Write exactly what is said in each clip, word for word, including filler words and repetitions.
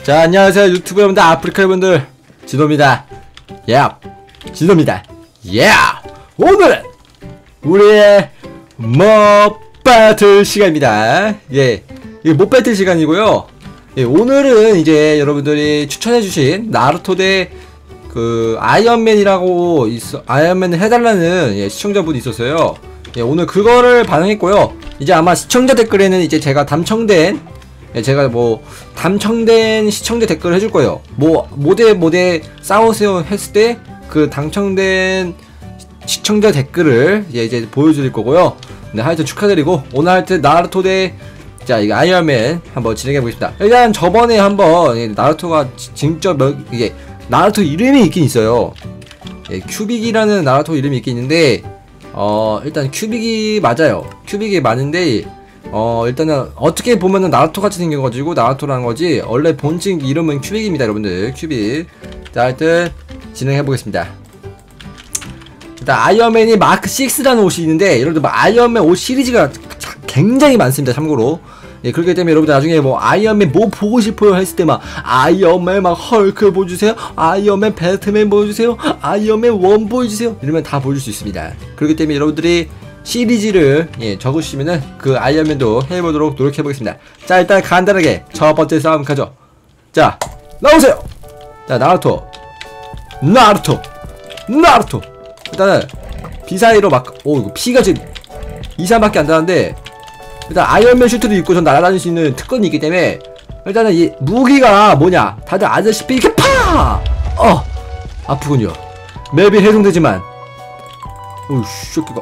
자, 안녕하세요 유튜브 여러분들, 아프리카 여러분들, 진호입니다. 예, yeah. 진호입니다. 예. Yeah. 오늘은 우리의 몹 배틀 시간입니다. 예, 이게 몹 배틀 시간이고요. 예, 오늘은 이제 여러분들이 추천해주신 나루토 대 그 아이언맨이라고 있어, 아이언맨을 해달라는 예, 시청자분이 있었어요. 예, 오늘 그거를 반영했고요. 이제 아마 시청자 댓글에는 이제 제가 담청된 예, 제가 뭐 담청된 시청자 댓글을 해줄 거예요. 뭐 모대 모대 싸우세요 했을 때 그 당첨된 시청자 댓글을 예, 이제 보여드릴 거고요. 네, 하여튼 축하드리고 오늘 하여튼 나루토 대 자 이거 아이언맨 한번 진행해 보겠습니다. 일단 저번에 한번 예, 나루토가 직접 이게 나루토 이름이 있긴 있어요. 예, 큐빅이라는 나루토 이름이 있긴 있는데 어 일단 큐빅이 맞아요. 큐빅이 맞는데 어 일단은 어떻게 보면은 나루토 같이 생겨가지고 나루토라는 거지 원래 본직 이름은 큐빅입니다 여러분들. 큐빅. 자 하여튼 진행해보겠습니다. 일단 아이언맨이 마크 식스라는 옷이 있는데 여러분들 막 아이언맨 옷 시리즈가 굉장히 많습니다 참고로. 예, 그렇기 때문에 여러분들 나중에 뭐 아이언맨 뭐 보고 싶어요 했을 때 막 아이언맨 막 헐크 보여주세요, 아이언맨 배트맨 보여주세요, 아이언맨 원 보여주세요 이러면 다 보여줄 수 있습니다. 그렇기 때문에 여러분들이 시리즈를 예, 적으시면은 그 아이언맨도 해보도록 노력해보겠습니다. 자 일단 간단하게 첫 번째 싸움 가죠. 자 나오세요. 자 나루토 나루토 나루토. 일단은 비사이로 막 오 이거 피가 지금 이삼밖에 안 나는데 일단 아이언맨 슈트를 입고 전 날아다닐 수 있는 특권이 있기 때문에 일단은 이 무기가 뭐냐 다들 아시다시피 이렇게 파! 어! 아프군요. 맵이 해송되지만 어우 슈끼가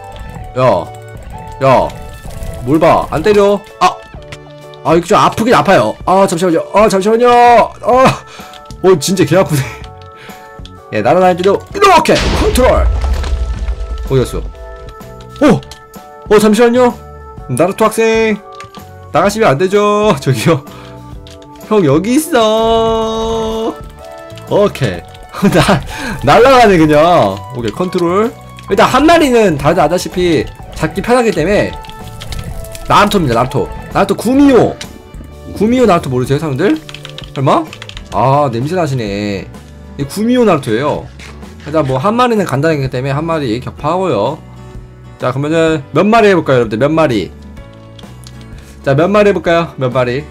야 야 뭘 봐 안 때려. 아! 아 이거 좀 아프긴 아파요. 아 잠시만요. 아 잠시만요. 아! 어 진짜 개 아프네. 예 날아다닐 때도 이렇게 컨트롤. 어디갔어? 어! 어 잠시만요. 나루토 학생 나가시면 안되죠. 저기요 형 여기 있어. 오케이. 나 날라가네 그냥. 오케이 컨트롤. 일단 한 마리는 다들 아다시피 잡기 편하기 때문에 나루토입니다. 나루토 나루토 구미호 구미호 나루토 모르세요 사람들? 설마? 아 냄새 나시네. 구미호 나루토예요. 일단 뭐 한 마리는 간단하기 때문에 한 마리 격파하고요. 자 그러면은 몇 마리 해볼까요 여러분들? 몇 마리? 자 몇 마리 해볼까요? 몇 마리?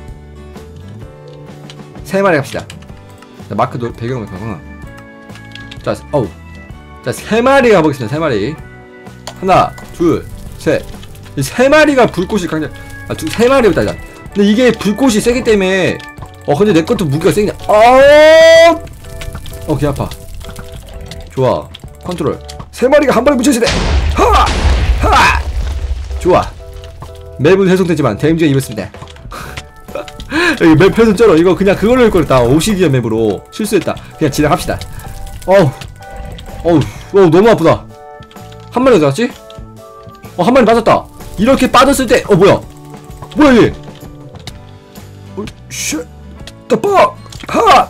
세 마리 갑시다. 자 마크 노, 배경을 가구나. 자 어우 자 세 마리 가보겠습니다. 세 마리. 하나 둘 셋. 이 세 마리가 불꽃이 강력. 아 두 세 마리부터 일단. 근데 이게 불꽃이 세기 때문에 어 근데 내 것도 무기가 세냐. 어. 어 개 아파. 좋아 컨트롤. 세 마리가 한 번에 묻혀지네. 하! 하! 좋아. 맵은 해송되지만 데미지가 입었습니다. 여기 맵 해송 쩔어. 이거 그냥 그걸로 할 거였다. 오시디언 맵으로 실수했다. 그냥 진행합시다. 어우 어우 어우 너무 아프다. 한 마리 어디 갔지? 어 한 마리 맞았다. 이렇게 빠졌을 때 어 뭐야 뭐야 얘. 어 쉣 더빡 하!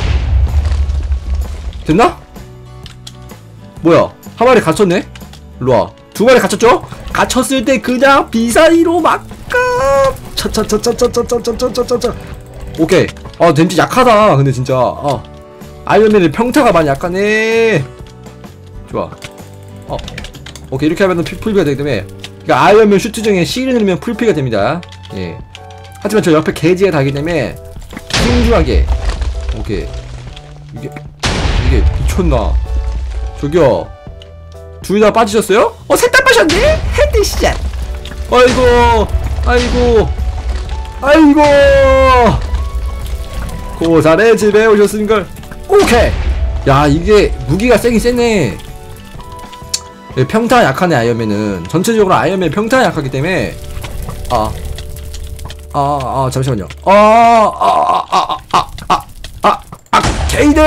됐나? 뭐야 한 마리 갇혔네? 일로와. 두 마리 갇혔죠? 갇혔을 때 그냥 비사이로 막까 차차차차차차차차차차. 오케이. 아 댐지 약하다 근데 진짜. 아 아이언맨의 평타가 많이 약하네. 좋아. 어 오케이 이렇게 하면은 풀피가 되기 때문에 그러니까 아이언맨 슈트 중에 C를 누르면 풀피가 됩니다. 예. 하지만 저 옆에 게이지가 다기 때문에 신중하게. 오케이. 이게 이게 미쳤나. 저기요 둘 다 빠지셨어요? 어 셋 다 빠졌네? 헤드샷. 아이고 아이고 아이고 고산의 집에 오셨으니까. 오케이. 야 이게 무기가 세긴 세네. 평타 약하네 아이언맨은. 전체적으로 아이언맨 평타 약하기 때문에 아 아 아 잠시만요. 아 아 아 아 아 아 아 게이드.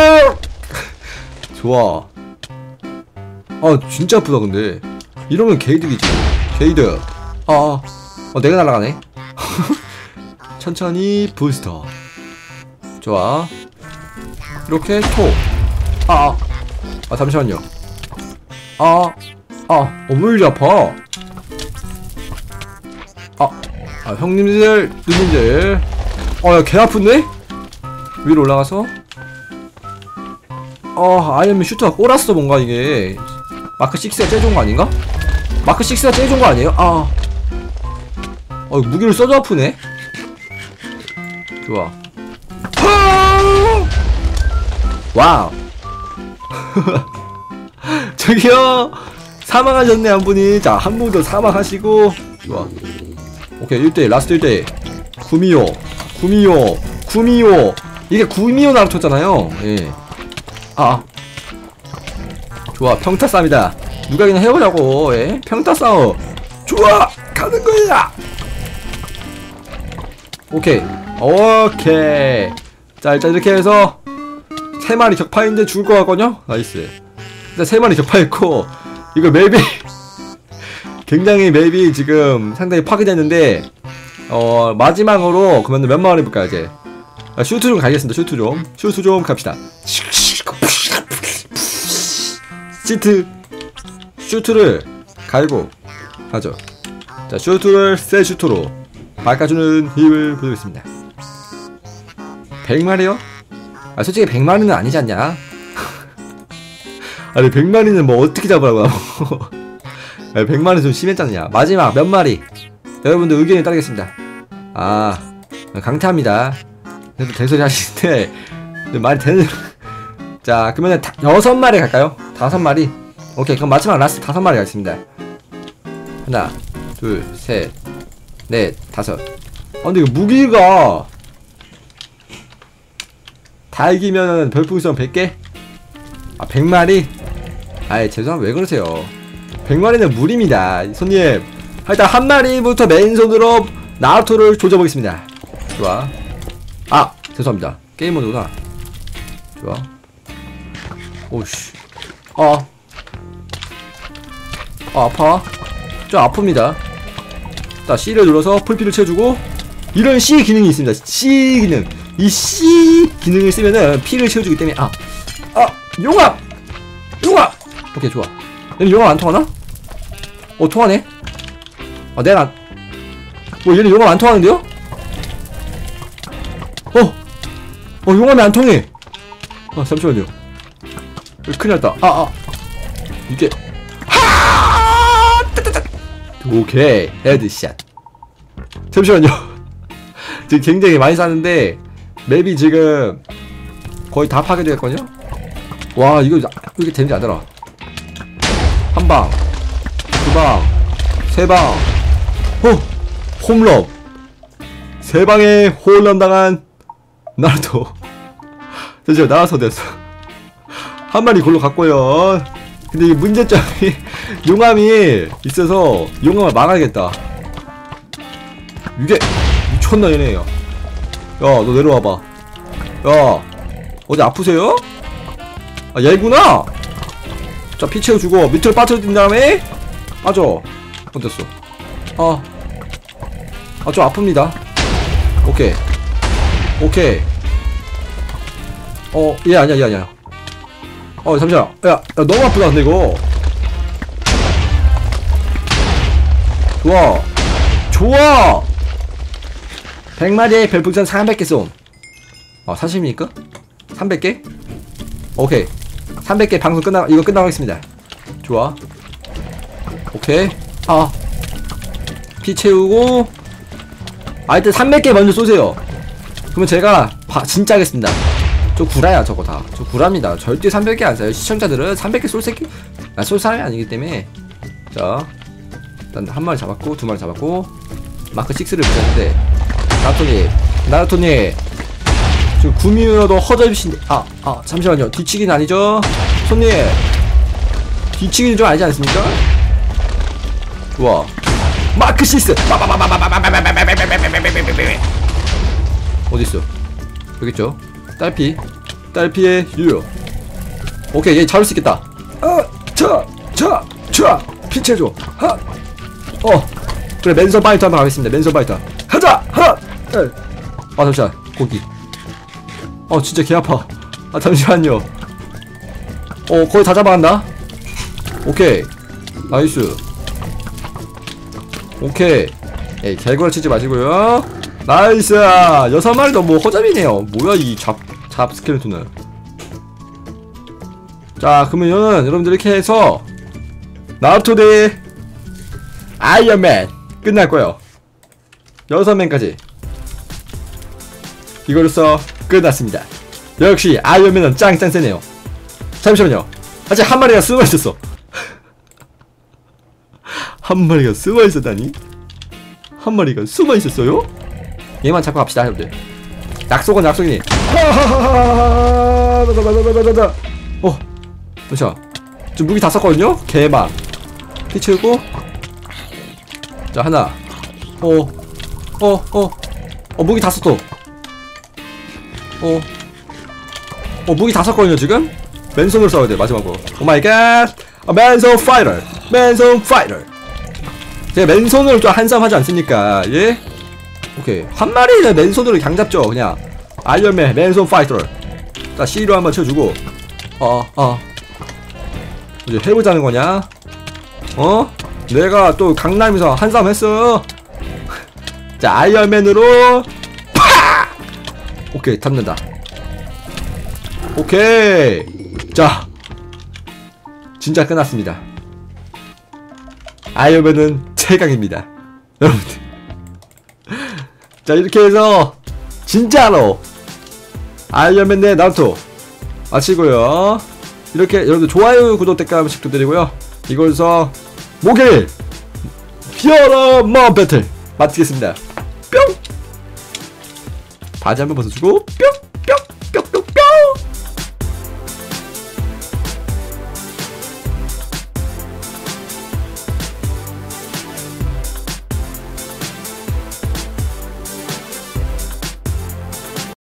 좋아. 아 진짜 아프다 근데. 이러면 게이득이지. 게이드. 아 어 내가 날아가네. 천천히 부스터. 좋아. 이렇게 톡. 아, 아, 아 잠시만요. 아, 아, 어 왜 이리 아파? 아, 아 형님들, 누님들. 어 야 개 아픈데? 위로 올라가서 어 아이언맨 슈터가 꼬랐어. 뭔가 이게 마크 식스가 제일 좋은 거 아닌가? 마크 식스가 제일 좋은 거 아니에요? 아 어, 무기를 써도 아프네. 좋아. 와우. 저기요 사망하셨네 한 분이. 자 한 분 더 사망하시고. 좋아. 오케이 일 대 일 라스트 일 대 일. 구미호 구미호 구미호. 이게 구미호 나루토잖아요. 예. 아 좋아 평타 싸움이다. 누가 그냥 해보자고. 예? 평타 싸움. 좋아 가는 거야. 오케이 오케이. 자 일단 이렇게 해서 세 마리 격파인데 죽을 것 같거든요. 나이스. 일단 세 마리 격파했고 이거 맵이 굉장히 맵이 지금 상당히 파괴됐는데 어 마지막으로 그러면 몇 마리 해볼까요 이제. 아, 슈트 좀 가겠습니다. 슈트 좀 슈트 좀 갑시다. 시트 슈트를 갈고 하죠. 자 슈트를 새 슈트로 바꿔주는 힘을 보여드리겠습니다. 백 마리요? 아 솔직히 백 마리는 아니지 않냐? 아니 백 마리는 뭐 어떻게 잡으라고. 백 마리 좀 심했잖냐. 마지막 몇 마리 여러분들 의견에 따르겠습니다. 아 강타합니다. 그래도 대소리 하시는데 말이 되는. 자 그러면은 여섯 마리 갈까요? 다섯 마리. 오케이 그럼 마지막 라스트 다섯 마리 가겠습니다. 하나 둘 셋 넷 다섯. 아 근데 이거 무기가 다 이기면 별풍선 백 개? 아 백 마리? 아이 죄송합니다. 왜 그러세요. 백 마리는 무리입니다 손님. 일단 한 마리부터 맨손으로 나루토를 조져보겠습니다. 좋아. 아 죄송합니다. 게임 모드구나. 좋아. 오씨. 아. 아 아파. 좀 아픕니다. 자 C를 눌러서 풀피를 채워주고. 이런 C 기능이 있습니다. C 기능. 이 C 기능을 쓰면은 피를 채워주기 때문에. 아. 아 용암. 용암. 오케이 좋아. 얘는 용암 안 통하나? 어 통하네. 아 내가 안... 뭐 얘는 용암 안 통하는데요? 어! 어 용암이 안 통해. 아 잠시만요. 큰일 났다. 아 아. 이게 하! 오케이 헤드샷. 잠시만요. 지금 굉장히 많이 쐈는데 맵이 지금 거의 다 파괴되었거든요. 와 이거 이렇게 데미지 안 들어. 한 방, 두 방, 세 방. 어 홈런. 세 방에 홈런 당한 나루토. 잠시만 나와서 됐어. 한 마리 골로 갔고요. 근데 이 문제점이 용암이 있어서 용암을 막아야겠다. 이게 미쳤나 얘네. 야 너 내려와봐. 야 어디 아프세요? 아 얘구나. 자 피 채워주고 밑으로 빠져든 다음에 빠져. 어땠어? 아 아 좀 아픕니다. 오케이 오케이. 어 얘 아니야 얘 아니야. 어 잠시만. 야, 야 너무 아프다 근데 이거. 좋아 좋아. 백 마리에 별풍선 삼백 개 쏨. 아 사십입니까? 삼백 개? 오케이 삼백 개 방송 끝나. 이거 끝나가겠습니다. 좋아 오케이. 아 피 채우고. 아 일단 삼백 개 먼저 쏘세요. 그러면 제가 바, 진짜 하겠습니다. 저 구라야 저거 다. 저 구라입니다. 절대 삼백 개 안 써요. 시청자들은 삼백 개 쏠 새끼 아, 쏠 사람이 아니기 때문에. 자 일단 한 마리 잡았고 두 마리 잡았고 마크 식스를 붙였는데. 나루토님 나루토님 지금 구미호도 허접이신데. 아, 아 잠시만요. 뒤치기는 아니죠? 손님 뒤치기는 좀 아니지 않습니까? 좋아 마크 식스. 어딨어? 여깄죠? 딸피 딸피의 유효. 오케이 얘 잡을 수 있겠다. 아, 자, 자, 자, 피체줘. 하, 어, 그래 맨손 파이터 한번 가겠습니다. 맨손 파이터. 하자, 하나, 둘. 아 잠시만 고기. 어 진짜 개 아파. 아 잠시만요. 어 거의 다 잡아간다. 오케이 나이스. 오케이. 에이 개구라 치지 마시고요. 나이스. 여섯 마리도 뭐 허접이네요. 뭐야 이 잡 탑 스켈레톤을. 자, 그러면은 여러분들 이렇게 해서 나루토 대 아이언맨 끝날 거예요. 여섯 명까지 이거로써 끝났습니다. 역시 아이언맨은 짱짱 세네요. 잠시만요. 아직 한 마리가 숨어 있었어. 한 마리가 숨어 있었다니? 한 마리가 숨어 있었어요? 얘만 잡고 갑시다, 여러분들. 약속은 약속이니. 어, 잠시만. 좀 무기 다 썼거든요? 개막. 피 채우고. 자, 하나. 어, 어, 어. 어, 무기 다 썼어. 어. 어, 무기 다 썼거든요, 지금? 맨손으로 싸워야 돼, 마지막으로. 오 마이 갓. 맨손 파이터. 맨손 파이터. 제가 맨손으로 좀 한싸움 하지 않습니까? 예? 오케이. 한 마리는 맨손으로 강 잡죠, 그냥. 아이언맨, 맨손 파이터. 자, C로 한번 쳐주고. 어, 어. 이제 해보자는 거냐? 어? 내가 또 강남에서 한싸움 했어. 자, 아이언맨으로. 파! 오케이, 잡는다. 오케이. 자, 진짜 끝났습니다. 아이언맨은 최강입니다, 여러분들. 자, 이렇게 해서 진짜로 아이언맨 대 나루토 마치고요. 이렇게 여러분들 좋아요, 구독, 댓글 한 번씩 부탁드리고요. 이걸서 목요일 피어러 머 배틀 마치겠습니다. 뿅. 바지 한번 벗어주고 뿅.